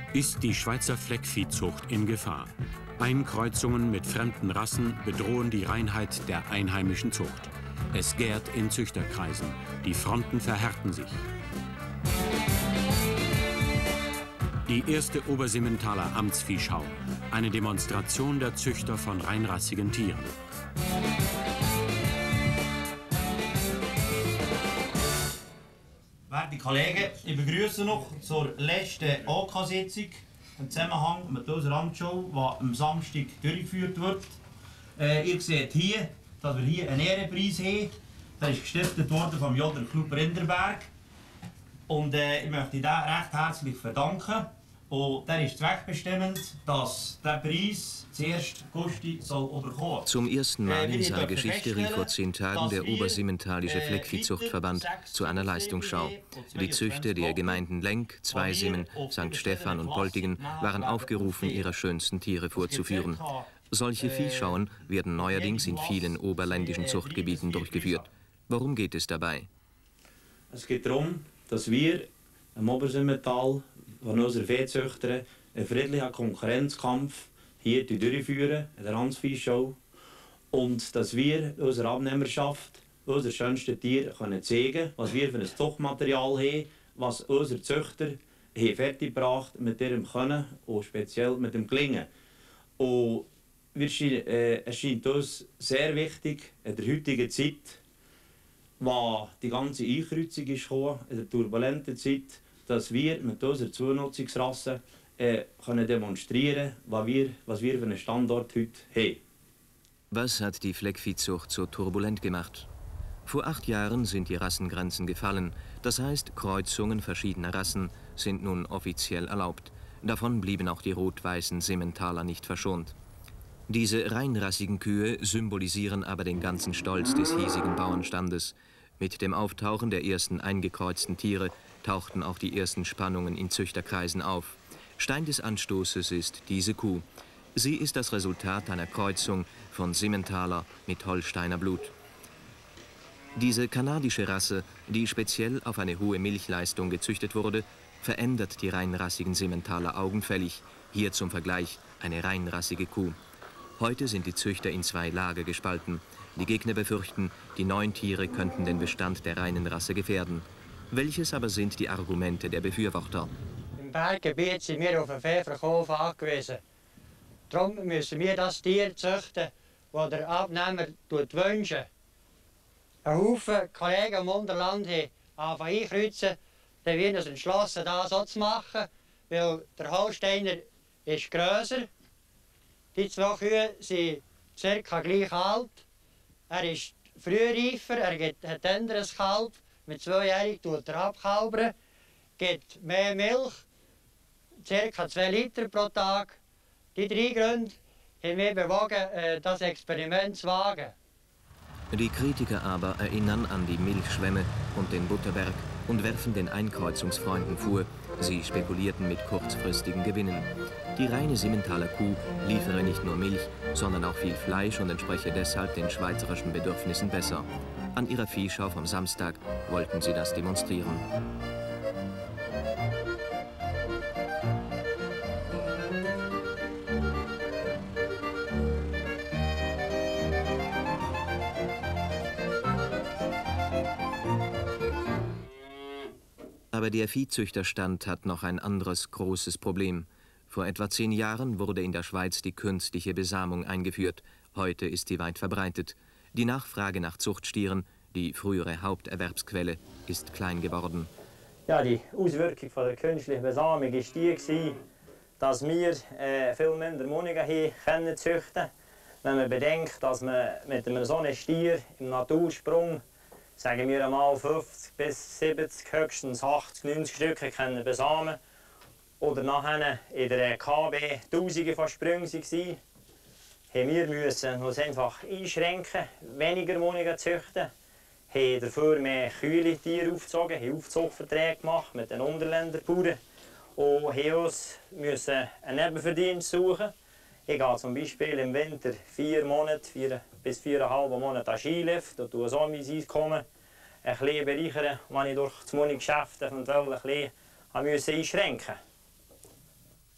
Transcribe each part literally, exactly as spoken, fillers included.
ist die Schweizer Fleckviehzucht in Gefahr. Einkreuzungen mit fremden Rassen bedrohen die Reinheit der einheimischen Zucht. Es gärt in Züchterkreisen. Die Fronten verhärten sich. Die erste Obersimmentaler Amtsviehschau. Eine Demonstration der Züchter von reinrassigen Tieren. Werte Kollegen, ich begrüße noch zur letzten O K-Sitzung im Zusammenhang mit unserer Amtsschau, die am Samstag durchgeführt wird. Äh, ihr seht hier, dass wir hier einen Ehrenpreis haben. Der ist gestiftet worden vom Jodler Club Rinderberg. Und äh, ich möchte da recht herzlich verdanken. Und der ist zweckbestimmend, dass der Preis zuerst Gusti soll bekommen. Zum ersten Mal in seiner Geschichte rief vor zehn Tagen der Obersimmentalische Fleckviehzuchtverband zu einer Leistungsschau. Die Züchter der Gemeinden Lenk, Zweisimmen, Sankt Stephan und Poltingen waren aufgerufen, ihre schönsten Tiere vorzuführen. Solche Viehschauen werden neuerdings in vielen oberländischen Zuchtgebieten durchgeführt. Worum geht es dabei? Es geht darum, dass wir im Obersimmental von unseren Viehzüchtern einen friedlichen Konkurrenzkampf hier durchführen, in der Amtsviehschau. Und dass wir unserer Abnehmerschaft unsere schönsten Tiere können zeigen, was wir für ein Zuchtmaterial haben, was unsere Züchter haben fertiggebracht mit ihrem Können und speziell mit dem Gelingen. Und wir scheinen, äh, es scheint uns sehr wichtig in der heutigen Zeit, wo die ganze Einkreuzung ist gekommen, in der turbulenten Zeit, dass wir mit unserer Zunutzungsrasse äh, können demonstrieren, was wir, was wir für einen Standort heute haben. Was hat die Fleckviehzucht so turbulent gemacht? Vor acht Jahren sind die Rassengrenzen gefallen. Das heißt, Kreuzungen verschiedener Rassen sind nun offiziell erlaubt. Davon blieben auch die rot-weißen Simmentaler nicht verschont. Diese reinrassigen Kühe symbolisieren aber den ganzen Stolz des hiesigen Bauernstandes. Mit dem Auftauchen der ersten eingekreuzten Tiere tauchten auch die ersten Spannungen in Züchterkreisen auf. Stein des Anstoßes ist diese Kuh. Sie ist das Resultat einer Kreuzung von Simmentaler mit Holsteiner Blut. Diese kanadische Rasse, die speziell auf eine hohe Milchleistung gezüchtet wurde, verändert die reinrassigen Simmentaler augenfällig. Hier zum Vergleich eine reinrassige Kuh. Heute sind die Züchter in zwei Lager gespalten. Die Gegner befürchten, die neuen Tiere könnten den Bestand der reinen Rasse gefährden. Welches aber sind die Argumente der Befürworter? Im Berggebiet sind wir auf den Viehverkauf angewiesen. Darum müssen wir das Tier züchten, das der Abnehmer wünscht. Ein Haufen Kollegen im Unterland haben einkreuzen, dann werden uns entschlossen, das so zu machen, weil der Holsteiner ist grösser. Die zwei Kühe sind circa gleich alt. Er ist frühreifer, er hat ein anderes Kalb. Mit zweijährig tut er abkalbern, gibt mehr Milch, ca. zwei Liter pro Tag. Die drei Gründe haben mich bewogen, das Experiment zu wagen. Die Kritiker aber erinnern an die Milchschwemme und den Butterberg und werfen den Einkreuzungsfreunden vor, sie spekulierten mit kurzfristigen Gewinnen. Die reine Simmentaler Kuh liefere nicht nur Milch, sondern auch viel Fleisch und entspreche deshalb den schweizerischen Bedürfnissen besser. An ihrer Viehschau vom Samstag wollten sie das demonstrieren. Aber der Viehzüchterstand hat noch ein anderes großes Problem. Vor etwa zehn Jahren wurde in der Schweiz die künstliche Besamung eingeführt. Heute ist sie weit verbreitet. Die Nachfrage nach Zuchtstieren, die frühere Haupterwerbsquelle, ist klein geworden. Ja, die Auswirkung von der künstlichen Besamung war die, dass wir äh, viel minder Mohnungen können züchten. Wenn man bedenkt, dass man mit einem so einem Stier im Natursprung, sagen wir einmal fünfzig bis siebzig, höchstens achtzig, neunzig Stücke können besamen. Oder nachher in der K B Tausende von Sprüngen waren, haben wir müssen uns einfach einschränken, weniger Mohnungen züchten, haben dafür mehr kühle Tiere aufgezogen, haben Aufzuchtverträge gemacht mit den Unterländerbauern und haben uns müssen einen Nebenverdienst suchen. Ich gehe zum Beispiel im Winter vier Monate, vier bis viereinhalb Monate an Skilift und tue so mein Einkommen ein bisschen bereichern, wenn ich durch das Mohnengeschäft eventuell ein bisschen einschränken musste.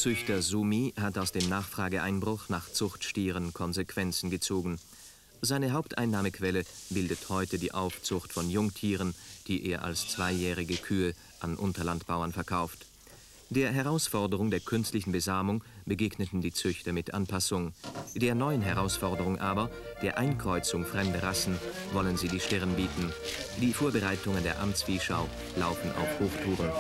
Züchter Sumi hat aus dem Nachfrageeinbruch nach Zuchtstieren Konsequenzen gezogen. Seine Haupteinnahmequelle bildet heute die Aufzucht von Jungtieren, die er als zweijährige Kühe an Unterlandbauern verkauft. Der Herausforderung der künstlichen Besamung begegneten die Züchter mit Anpassung. Der neuen Herausforderung aber, der Einkreuzung fremder Rassen, wollen sie die Stirn bieten. Die Vorbereitungen der Amtsviehschau laufen auf Hochtouren.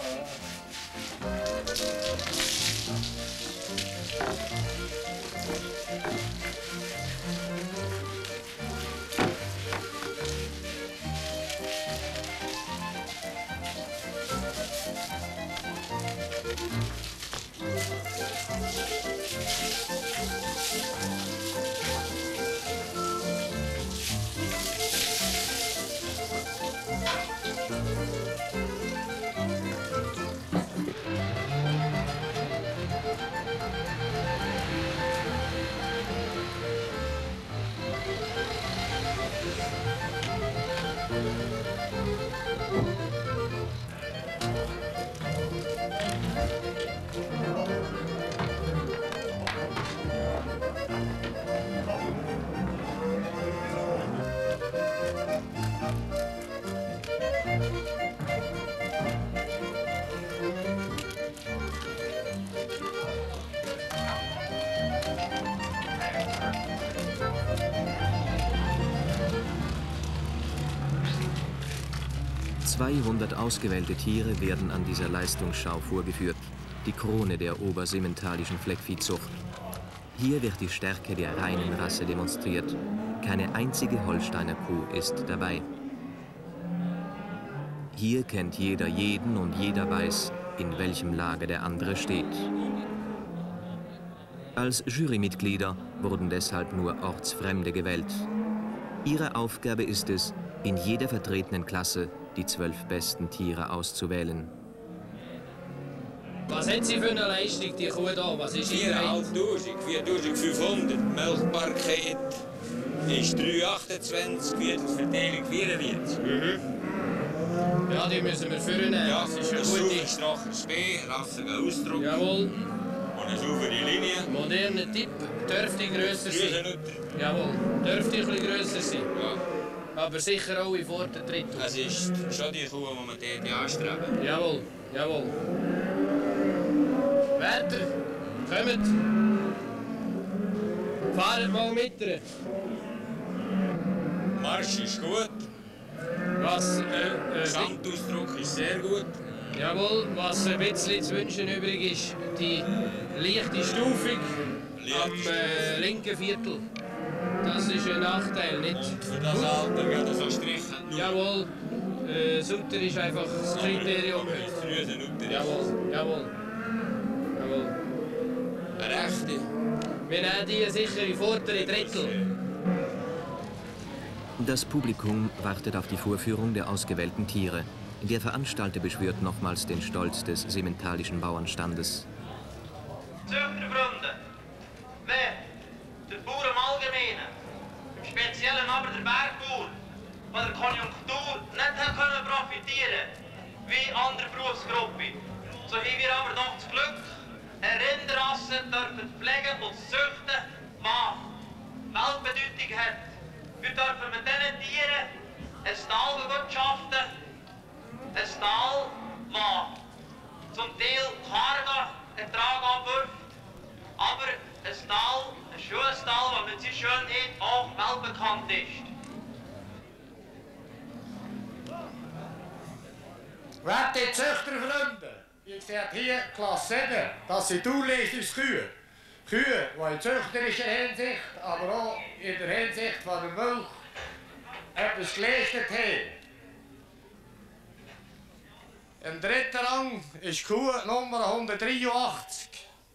zweihundert ausgewählte Tiere werden an dieser Leistungsschau vorgeführt, die Krone der obersimmentalischen Fleckviehzucht. Hier wird die Stärke der reinen Rasse demonstriert. Keine einzige Holsteiner Kuh ist dabei. Hier kennt jeder jeden und jeder weiß, in welchem Lager der andere steht. Als Jurymitglieder wurden deshalb nur Ortsfremde gewählt. Ihre Aufgabe ist es, in jeder vertretenen Klasse die zwölf besten Tiere auszuwählen. Was hat sie für eine Leistung, die Kuh da? Was ist viertausendfünfhundert, viertausendfünfhundert. Melkbarkeit ist drei Komma achtundzwanzig, Verteilung vierundvierzig. Mhm. Ja, die müssen wir führen. Ja, das ist ein eine gute. straches B, rassiger Ausdruck. Jawohl. Und eine saubere Linie. Moderner Tipp, dürfte grösser sein. Größennutter. Jawohl, dürfte ein bisschen grösser sein. Ja. Aber sicher auch in Vordertritt. Es ist schon die Kuh, die wir dort anstreben. Jawohl, jawohl. Wärter, kommt. Fahrt mal mit ihr. Marsch ist gut. Was, äh, äh, Gesamtausdruck ist sehr gut. Jawohl, was ein bisschen zu wünschen übrig ist, die leichte Stufung am äh, linken Viertel. Das ist ein Nachteil, nicht? Und für das Alter geht er so strichen. Jawohl, äh, Sutter ist einfach das Kriterium. Größennutter. Jawohl, jawohl. Jawohl. Eine rechte. Wir nehmen die sichere vordere Drittel. Das Publikum wartet auf die Vorführung der ausgewählten Tiere. Der Veranstalter beschwört nochmals den Stolz des simmentalischen Bauernstandes. Züchterfreunde, wer, der Bauer im Allgemeinen, im Speziellen aber der Bergbauer, von der Konjunktur nicht hat können profitieren wie andere Berufsgruppen, so haben wir aber doch das Glück, eine Rinderrasse dürfen pflegen und züchten, die Weltbedeutung hat. Wir dürfen mit diesen Tieren ein Stall bewirtschaften, ein Stall, der zum Teil kargen Ertrag abwirft, aber ein Stall, ein schöner Stall, der mit seiner Schönheit auch weltbekannt ist. Werte Züchterfreunde, ihr seht hier Klasse sieben, das sind Durchleistungskühe. Kühe, die in züchterischer Hinsicht, aber auch in der Hinsicht von der Milch etwas geleistet haben. Im dritten Rang ist Kuh Nummer hundertdreiundachtzig.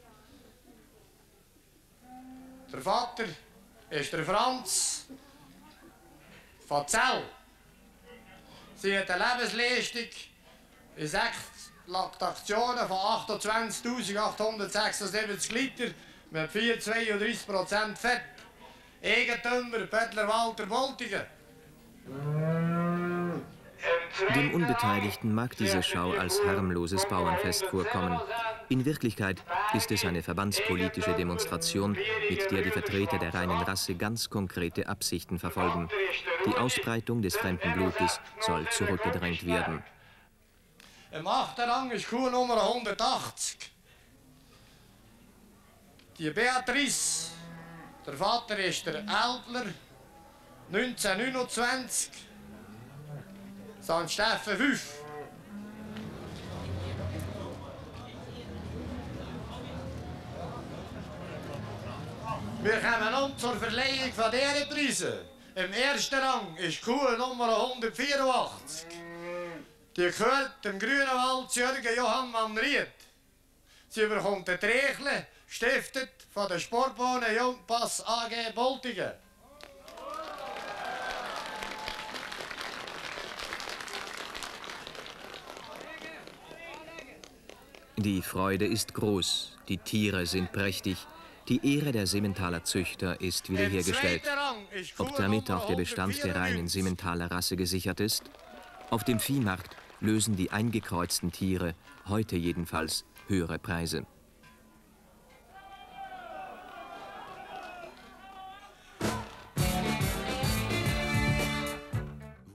Der Vater ist der Franz von Zell. Sie hat eine Lebensleistung in sechs Laktationen von achtundzwanzigtausendachthundertsechsundsiebzig Liter mit vier Komma zweiunddreißig Prozent Fett. Eigentümer Bettler Walter Boltigen. Im Dem Unbeteiligten mag diese Schau als harmloses Bauernfest vorkommen. In Wirklichkeit ist es eine verbandspolitische Demonstration, mit der die Vertreter der reinen Rasse ganz konkrete Absichten verfolgen. Die Ausbreitung des fremden Blutes soll zurückgedrängt werden. Im achten Rang ist Kuh Nummer hundertachtzig. Die Beatrice, der Vater ist der Ältler, neunzehnhundertneunundzwanzig. Sankt Steffen fünf. Wir kommen nun zur Verleihung von dieser Preise. Im ersten Rang ist Kuh Nummer hundertvierundachtzig. Die gehört dem Grünenwald Jürgen Johann Manried. Sie bekommt ein Trächle, gestiftet von der Sportbahn Jungpass A G Boltingen. Die Freude ist groß, die Tiere sind prächtig, die Ehre der Simmentaler Züchter ist wiederhergestellt. Ob damit auch der Bestand der reinen Simmentaler Rasse gesichert ist? Auf dem Viehmarkt lösen die eingekreuzten Tiere, heute jedenfalls, höhere Preise.